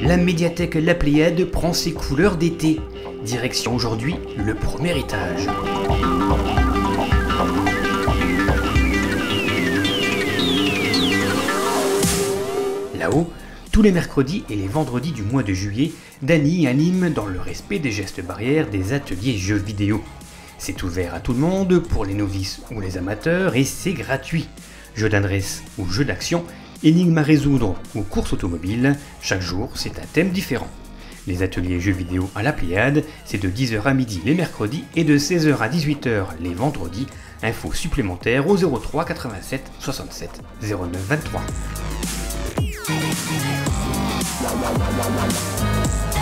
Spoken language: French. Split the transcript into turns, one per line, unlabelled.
la médiathèque La Pléiade prend ses couleurs d'été. Direction aujourd'hui le premier étage. Là-haut, tous les mercredis et les vendredis du mois de juillet, Dany anime, dans le respect des gestes barrières, des ateliers jeux vidéo. C'est ouvert à tout le monde, pour les novices ou les amateurs, et c'est gratuit. Jeux d'adresse ou jeux d'action, énigmes à résoudre ou courses automobiles, chaque jour c'est un thème différent. Les ateliers jeux vidéo à La Pléiade, c'est de 10h à midi les mercredis et de 16h à 18h les vendredis. Infos supplémentaires au 03 87 67 09 23.